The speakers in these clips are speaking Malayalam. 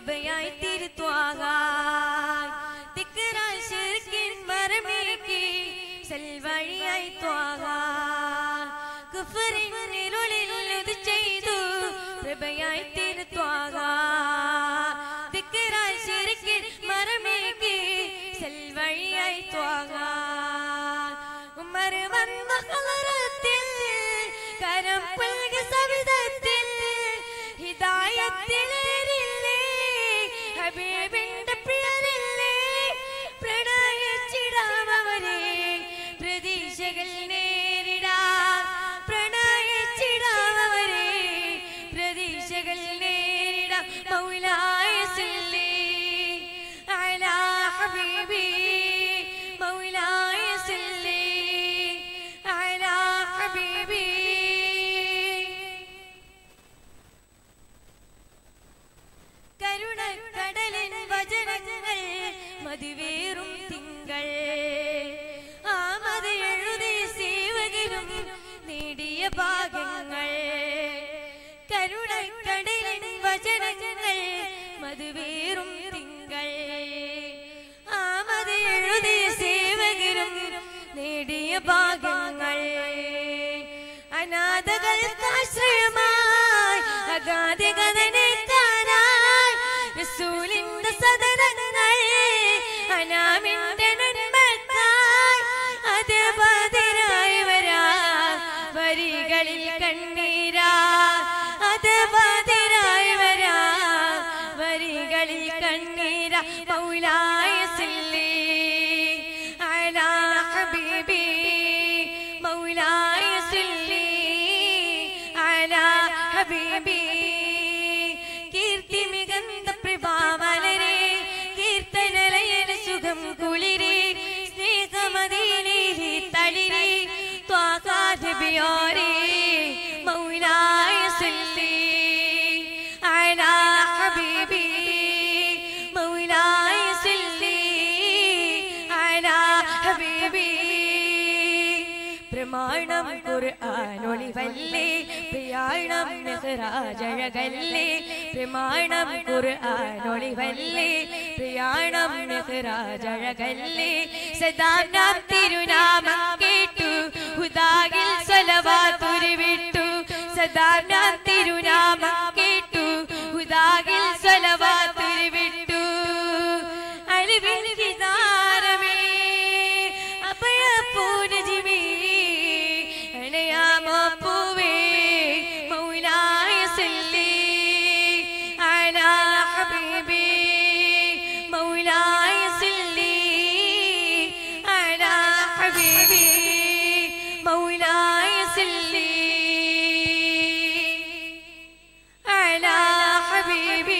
പ്രഭയായി തിരുത്വാകാ തിക്കറായി ശിർക്കിൻ മറമേക്കി സൽവഴിയായി ത്വാകാ കുഫറിൻ ഇരുളിൽ ഇത് ചെയ്തു പ്രഭയായി തിരുത്വാകാ തിക്കറായി ശിർക്കിൻ മറമേക്കി സൽവഴിയായി ത്വാകാ ഉമർ വന്ന ഖലറത്തിൽ കരം പുൽകി സവിധത്തിൽ ഹിദായത്തിലേറില്ലേ ഹബീബിന്റെ പ്രിയരില്ലേ പ്രണയിച്ചിടാമവരെ പ്രതീക്ഷകൾ നേരിടാം പ്രണയിച്ചിടാമവരെ പ്രതീക്ഷകൾ നേരിടാം മൗലായ സല്ലി അലാ ഹബീബി മൗലായ സല്ലി അലാ ഹബീബി കരുണക്കടലിൻ വചനങ്ങൾ മതിവേറും തിങ്കൾ ആ മത എഴുതി സേവകരും നേടിയ ഭാഗങ്ങൾ കരുണക്കടലിൻ വചനങ്ങൾ മതിവേറും തിങ്കൾ ആ മത എഴുതി സേവകരും നേടിയ ഭാഗങ്ങൾ അനാഥകൾക്ക് ആശ്രയമായി അഗാധികതനെ കാണാൻ റസൂലിന്റെ സദനങ്ങൾ അനാമിന്റെ നന്മക്കായി അത് ബദരായി വരാ വരികളിൽ കണ്ണീരാ അത് ബദരായി വരാ വരികളിൽ കണ്ണീരാ മൗലായ സല്ലി അലാ ഹബീബി മൗലായ സല്ലി അലാ ഹബീബി കീർത്തി മികந்த പ്രഭാവലരെ കീർത്തനലയന സുഖം കുളിരെ സ്നേഹമദീനയിലെ തളിരെ ത്വാകാധബിയോരെ മൗലായ സല്ലി അലാ ഹബീബി മൗലായ സല്ലി അലാ ഹബീബി പ്രമാണം ഖുർആനൊളിവല്ലേ പ്രയാണം മെഹ്റാജഴകല്ലേ പ്രമാണം ഖുർആനൊളിവല്ലേ പ്രയാണം മെഹ്റാജഴകല്ലേ സദാ നാം തിരുനാമം കേട്ടു ഹുദായിൽ സ്വലവാത്തുരുവിട്ടു സദാ നാം തിരുനാമം കേട്ടു ഹുദായിൽ സ്വലവാത്തുരുവിട്ടു അലിവിൻ കിതാരമേ അഭയ പൂനജിമേ അണയാമോ പൂവേ മൗലായ സല്ലി അലാ ഹബീബി മൗലായ സല്ലി അലാ ഹബീബി മൗലായ സല്ലി അലാ ഹബീബി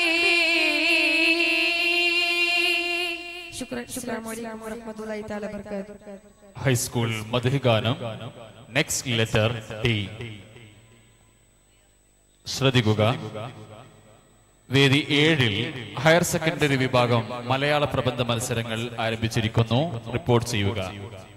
ശുക്രൻ അസ്സലാമു അലൈക്കും വറഹ്മത്തുള്ളാഹി തആല ബറകാതുഹു ഹൈസ്കൂൾ മധുഗാനം നെക്സ്റ്റ് ലെറ്റർ ടി ശ്രദ്ധിക്കുക വേദി 7-ൽ ഹയർ സെക്കൻഡറി വിഭാഗം മലയാള പ്രബന്ധ മത്സരങ്ങൾ ആരംഭിച്ചിരിക്കുന്നു റിപ്പോർട്ട് ചെയ്യുക